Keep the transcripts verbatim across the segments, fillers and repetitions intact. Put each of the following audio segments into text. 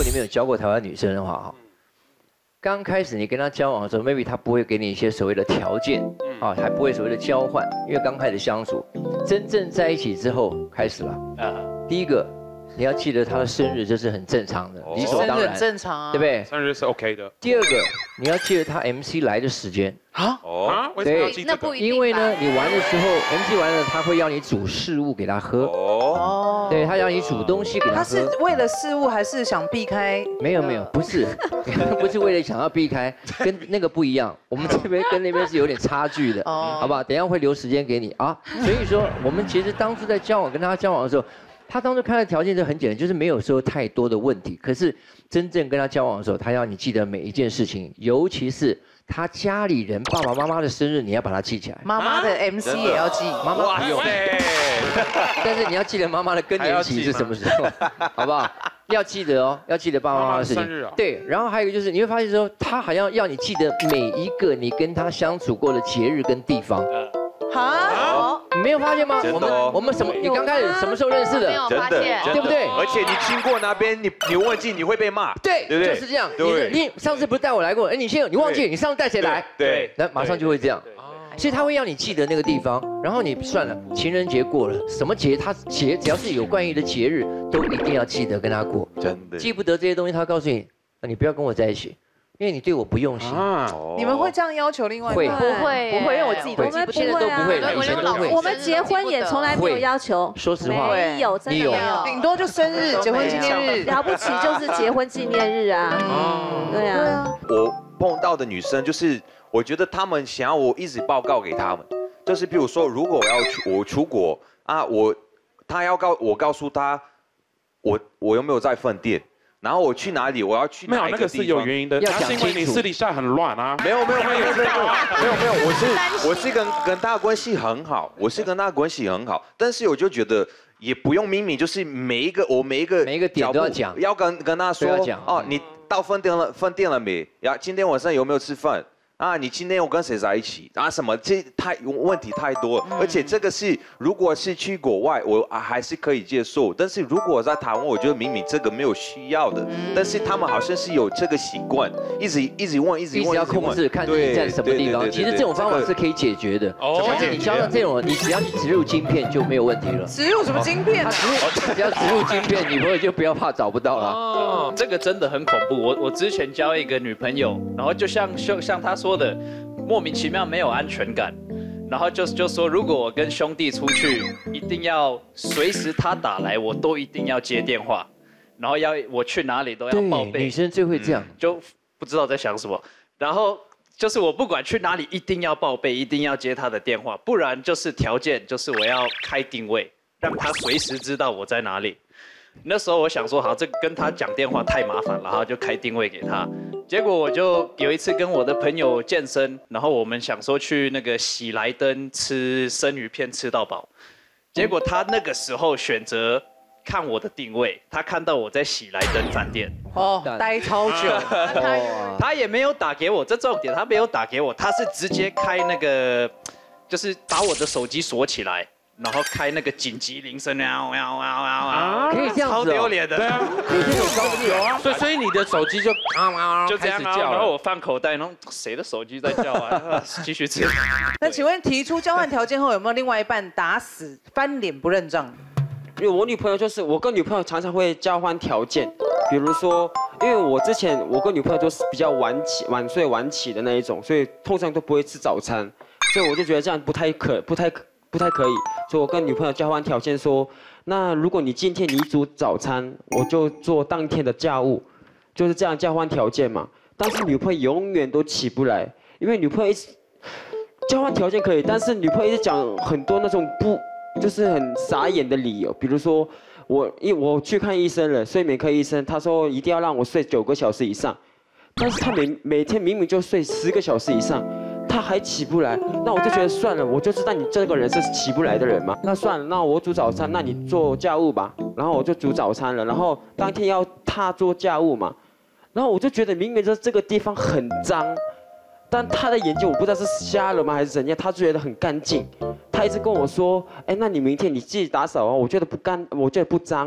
果你没有教过台湾女生的话，哈，刚开始你跟她交往的时候 ，maybe 她不会给你一些所谓的条件，啊，还不会所谓的交换，因为刚开始相处，真正在一起之后开始了。啊，第一个。 你要记得他的生日，这是很正常的，理所当然， 正常啊， 对不对？ 生日是 OK 的。 第二个，你要记得他 M C 来的时间啊哦，为什么要记这个？ 因为呢，你玩的时候 M C 完了，他会要你煮事物给他喝哦，对他要你煮东西给他喝。 他是为了事物还是想避开？ 没有没有，不是，不是为了想要避开，跟那个不一样。我们这边跟那边是有点差距的，哦，好不好？等一下会留时间给你啊。所以说，我们其实当初在交往跟他交往的时候。 他当初看的条件就很简单，就是没有说太多的问题。可是真正跟他交往的时候，他要你记得每一件事情，尤其是他家里人爸爸妈妈的生日，你要把它记起来。 妈妈的 M C 也要记， 妈妈不用。但是你要记得妈妈的更年期是什么时候，好不好？要记得哦，要记得爸爸妈妈的事情。对，然后还有一个就是你会发现说，他好像要你记得每一个你跟他相处过的节日跟地方。 好， 你没有发现吗？我们我们什么？你刚开始什么时候认识的？ 真的， 对不对？ 而且你经过那边，你你忘记你会被骂。 对，对不对？就是这样。你你上次不是带我来过？哎，你现在你忘记你上次带谁来？ 对， 那马上就会这样。所以他会让你记得那个地方，然后你算了，情人节过了，什么节他节只要是有关于的节日，都一定要记得跟他过。 真的。 记不得这些东西，他告诉你，那你不要跟我在一起。 因为你对我不用心， 你们会这样要求另外一半？ 半？ 不会， 不会，因为我自己都记不， 现在都不会了，以前都会。 我们结婚也从来没有要求， 说实话， 没有，真的没有， 顶多就生日、结婚纪念日， 了不起就是结婚纪念日啊。对啊。 我碰到的女生就是，我觉得她们想要我一直报告给她们，就是比如说，如果我要去我出国啊，我她要告我告诉她，我我有没有在饭店。 然后我去哪里？我要去哪一个地方？ 没有，那个是有原因的。 要讲清楚。 因为你私底下很乱啊。 没有没有没有没有没有没有没有，我是我是跟跟他关系很好，我是跟他关系很好，但是我就觉得也不用秘密，就是每一个我每一个每一个点都要讲， 要跟跟他说哦，你到饭店了饭店了没？呀，今天晚上有没有吃饭？ 啊，你今天我跟谁在一起啊？什么？这太问题太多了，而且这个是如果是去国外，我还是可以接受。但是如果在台湾，我觉得明明这个没有需要的，但是他们好像是有这个习惯，一直一直问，一直问， 一直要控制，看你在什么地方。其实这种方法是可以解决的。哦，而且你交到这种，你只要去植入晶片就没有问题了。 植入什么晶片？ 植入只要植入晶片，女朋友就不要怕找不到了。 哦，这个真的很恐怖。我我之前交一个女朋友，然后就像像像她说的。 莫名其妙没有安全感，然后就就说如果我跟兄弟出去，一定要随时他打来，我都一定要接电话，然后要我去哪里都要报备。 女生最会这样， 就不知道在想什么。然后就是我不管去哪里，一定要报备，一定要接他的电话，不然就是条件就是我要开定位，让他随时知道我在哪里。 那时候我想说，好，这跟他讲电话太麻烦了，然后就开定位给他。结果我就有一次跟我的朋友健身，然后我们想说去那个喜来登吃生鱼片吃到饱，结果他那个时候选择看我的定位，他看到我在喜来登饭店， 哦，待超久， 他也没有打给我，这重点他没有打给我，他是直接开那个，就是把我的手机锁起来。 然后开那个紧急铃声，喵喵喵喵喵， 可以这样子， 超丢脸的。 对啊， 可以这种方式有啊。所以所以你的手机就啊啊就这样啊，然后我放口袋，然后谁的手机在叫啊？继续吃。 那请问提出交换条件后，有没有另外一半打死翻脸不认账？ 因为我女朋友就是我跟女朋友常常会交换条件，比如说，因为我之前我跟女朋友都是比较晚起、晚睡晚起的那一种，所以通常都不会吃早餐，所以我就觉得这样不太可、不太可。 不太可以，所以我跟女朋友交换条件说，那如果你今天你煮早餐，我就做当天的家务，就是这样交换条件嘛。但是女朋友永远都起不来，因为女朋友一直交换条件可以，但是女朋友一直讲很多那种不就是很傻眼的理由，比如说我因我去看医生了，睡眠科医生，他说一定要让我睡九个小时以上，但是他每每天明明就睡十个小时以上。 他还起不来，那我就觉得算了，我就知道你这个人是起不来的人嘛。那算了，那我煮早餐，那你做家务吧。然后我就煮早餐了，然后当天要他做家务嘛。然后我就觉得明明这这个地方很脏，但他的眼睛我不知道是瞎了吗还是怎样，他觉得很干净。他一直跟我说，哎，那你明天你自己打扫啊，我觉得不干，我觉得不脏哎。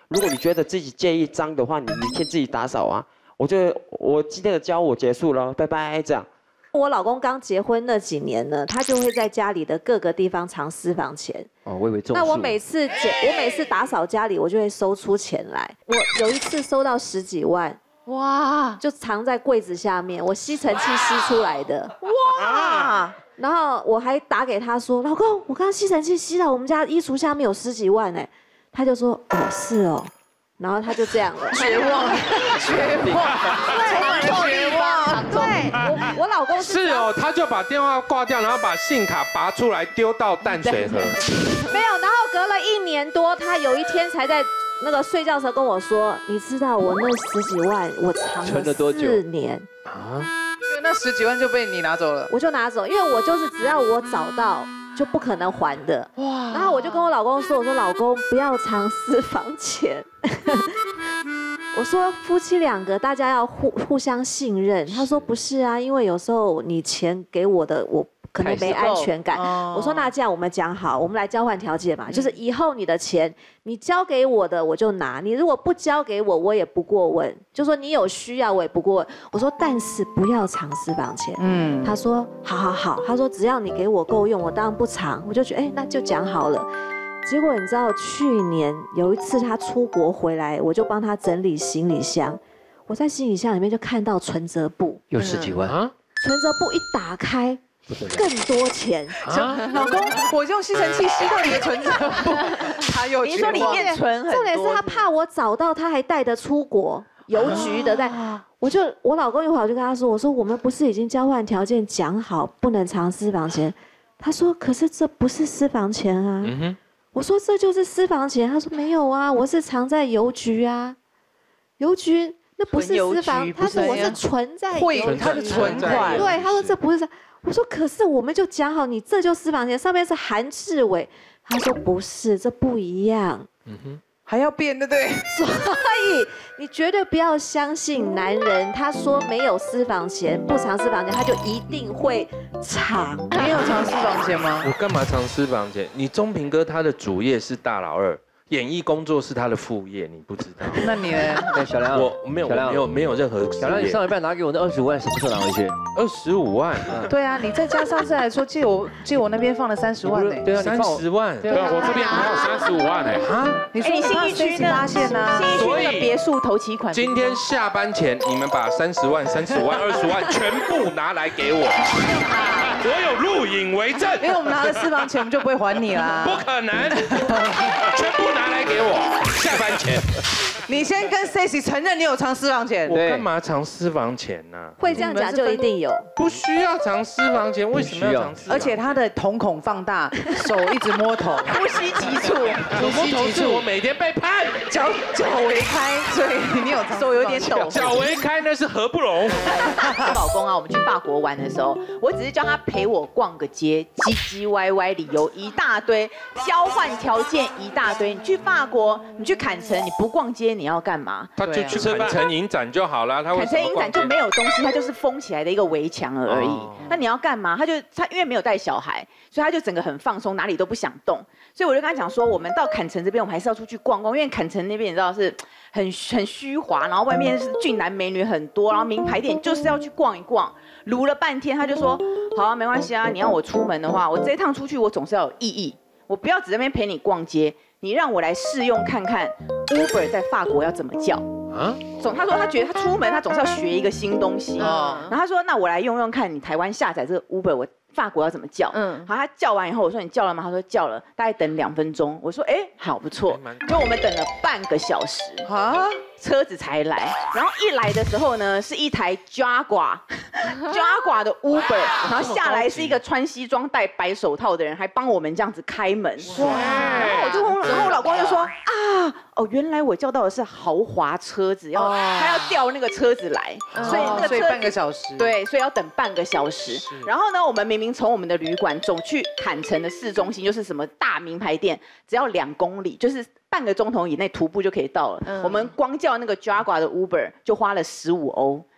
如果你觉得自己介意脏的话，你明天自己打扫啊。我觉得我今天的教我结束了，拜拜，这样。 我老公刚结婚那几年呢，他就会在家里的各个地方藏私房钱。 哦，我以为种树。 那我每次捡，我每次打扫家里，我就会搜出钱来。我有一次收到十几万，哇，就藏在柜子下面，我吸尘器吸出来的，哇。然后我还打给他说，老公，我刚刚吸尘器吸到我们家衣橱下面有十几万哎，他就说，哦，是哦。然后他就这样了， 绝望，绝望，对，绝望， 对，我我老公是哦，他就把电话挂掉，然后把信卡拔出来丢到淡水河。 没有，然后隔了一年多，他有一天才在那个睡觉的时候跟我说，你知道我那十几万我藏了四年啊， 因为那十几万就被你拿走了， 我就拿走，因为我就是只要我找到。就不可能还的哇！然后我就跟我老公说：“我说老公不要藏私房钱。”我说夫妻两个大家要互互相信任。他说不是啊，因为有时候你钱给我的我。可能没安全感。我说那这样我们讲好，我们来交换条件嘛，就是以后你的钱你交给我的我就拿，你如果不交给我我也不过问，就说你有需要我也不过问。我说但是不要藏私房钱。嗯，他说好好好，他说只要你给我够用，我当然不藏。我就觉得哎那就讲好了。结果你知道去年有一次他出国回来，我就帮他整理行李箱，我在行李箱里面就看到存折簿， 有十几万啊！ 存折簿一打开。更多钱， 老公，我用吸尘器吸到你的存折簿，他有你说里面存很多，重点是他怕我找到，他还带得出国，邮局的带，我就我老公一会儿我就跟他说，我说我们不是已经交换条件讲好不能藏私房钱，他说可是这不是私房钱啊，我说这就是私房钱，他说没有啊，我是藏在邮局啊，邮局那不是私房，他说我是存在会他的存款， 对，他说这不是。我说可是我们就讲好，你这就私房钱，上面是韩志伟。他说不是，这不一样。嗯哼， 还要变，对不对？ 所以你绝对不要相信男人，他说没有私房钱，不藏私房钱，他就一定会藏。 你有藏私房钱吗？ 我干嘛藏私房钱？你钟平哥他的主业是大老二。演艺工作是他的副业，你不知道。 那你呢？ 对，小梁， 我没有，没有，没有任何。 小梁，你上一半拿给我那二十五万，什么时候拿回去？ 二十五万。 对啊，你再加上次来说借我借我那边放了三十万呢。 对啊， 三十万。对啊，我这边还有三十五万呢。 啊？你说你信义区呢？发现呢？ 信义区的别墅头期款。 今天下班前，你们把三十万、三十五万、二十万全部拿来给我。我有录影为证。 因为我们拿了私房钱，我们就不会还你啦。 不可能，全部拿来给我。下班前， 你先跟 Stacy 承认你有藏私房钱。 我干嘛藏私房钱呢？ 会这样讲就一定有。 不需要藏私房钱，为什么要藏私房钱？ 而且他的瞳孔放大，手一直摸头， 呼吸急促， 呼吸急促。我每天被判， 脚脚围开，所以你有藏， 手有点抖。 脚围开那是合不拢。 我老公啊，我们去法国玩的时候，我只是叫他陪我逛个街，唧唧歪歪理由一大堆，交换条件一大堆。你去法国。你去坎城，你不逛街，你要干嘛？ 他就去坎城影展就好了。他坎城影展就没有东西，它就是封起来的一个围墙而已。哦、那你要干嘛？他就他因为没有带小孩，所以他就整个很放松，哪里都不想动。所以我就跟他讲说，我们到坎城这边，我们还是要出去逛逛，因为坎城那边你知道是很很虚华，然后外面是俊男美女很多，然后名牌店就是要去逛一逛。撸了半天，他就说好啊，没关系啊，你要我出门的话，我这一趟出去我总是要有意义，我不要只在那边陪你逛街。你让我来试用看看 Uber 在法国要怎么叫啊？总他说他觉得他出门他总是要学一个新东西，哦、然后他说那我来用用看，你台湾下载这个 Uber 我法国要怎么叫？嗯，好，他叫完以后我说你叫了吗？他说叫了，大概等两分钟。我说哎、欸、好不错，就我们等了半个小时啊，车子才来。然后一来的时候呢是一台 Jaguar Jaguar 的 Uber， 然后下来是一个穿西装戴白手套的人，还帮我们这样子开门。哇！然后我就然后我老公就说啊哦，原来我叫到的是豪华车子，要他要调那个车子来，所以那个车半个小时， 对，所以要等半个小时。然后呢，我们明明从我们的旅馆走去坎城的市中心，就是什么大名牌店，只要两公里，就是半个钟头以内徒步就可以到了。嗯、我们光叫那个 Jaguar 的 Uber 就花了十五欧。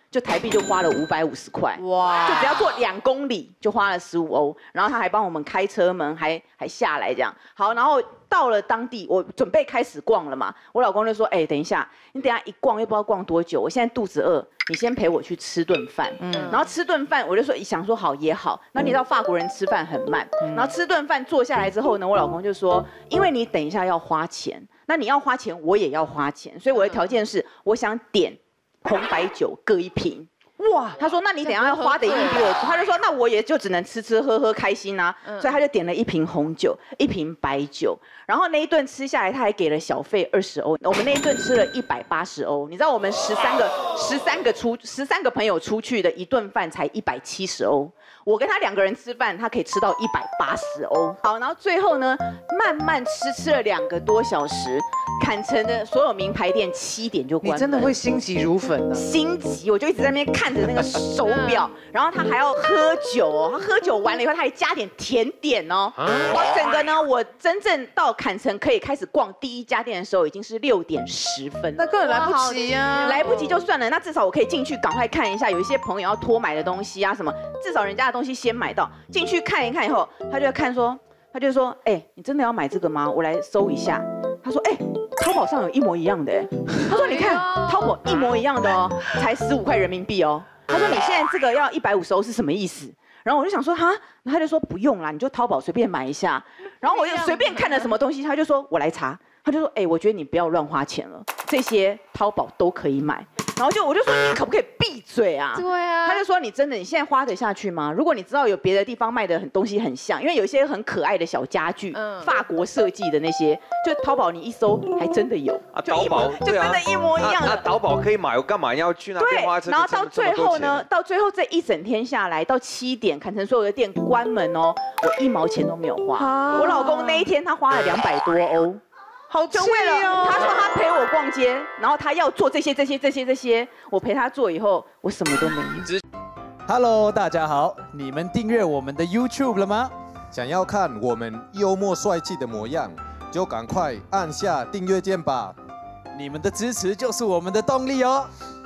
就台币就花了五百五十块，哇！就只要做两公里就花了十五欧，然后他还帮我们开车门，还还下来这样。好，然后到了当地，我准备开始逛了嘛，我老公就说，哎，等一下，你等一下一逛又不知道逛多久，我现在肚子饿，你先陪我去吃顿饭。嗯，然后吃顿饭，我就说想说好也好，那你知道法国人吃饭很慢，然后吃顿饭坐下来之后呢，我老公就说，因为你等一下要花钱，那你要花钱，我也要花钱，所以我的条件是，我想点红白酒各一瓶。哇，他说那你等一下要花的一定比我，他就说那我也就只能吃吃喝喝开心啊，所以他就点了一瓶红酒，一瓶白酒，然后那一顿吃下来，他还给了小费二十欧，我们那一顿吃了一百八十欧，你知道我们十三个十三个出十三个朋友出去的一顿饭才一百七十欧。我跟他两个人吃饭，他可以吃到一百八十欧。好，然后最后呢，慢慢吃，吃了两个多小时，坎城的所有名牌店七点就关门。 你真的会心急如焚啊！ 心急，我就一直在那边看着那个手表，然后他还要喝酒哦，他喝酒完了以后，他还加点甜点哦。我整个呢，我真正到坎城可以开始逛第一家店的时候，已经是六点十分， 那根本来不及啊！ 来不及就算了，那至少我可以进去赶快看一下，有一些朋友要托买的东西啊什么，至少人家的东西先买到，进去看一看以后，他就在看说，他就说，哎，你真的要买这个吗？我来搜一下。他说，哎，淘宝上有一模一样的，哎，他说你看，淘宝一模一样的哦，才十五块人民币哦。他说你现在这个要一百五十欧是什么意思？然后我就想说哈，然后他就说不用啦，你就淘宝随便买一下。然后我又随便看了什么东西，他就说我来查。他就说，哎，我觉得你不要乱花钱了，这些淘宝都可以买。然后就我就说你可不可以闭嘴啊？ 对啊。 他就说你真的你现在花得下去吗？如果你知道有别的地方卖的很东西很像，因为有一些很可爱的小家具，嗯，法国设计的那些，就淘宝你一搜还真的有啊，淘宝就真的一模一样的。 那淘宝可以买，我干嘛要去那边花这？ 然后到最后呢，到最后这一整天下来，到七点，坎城所有的店关门哦，我一毛钱都没有花。我老公那一天他花了两百多欧。 好就为了他说他陪我逛街，然后他要做这些这些这些这些，我陪他做以后，我什么都没有。 Hello， 大家好，你们订阅我们的 YouTube 了吗？ 想要看我们幽默帅气的模样，就赶快按下订阅键吧！ 你们的支持就是我们的动力哦。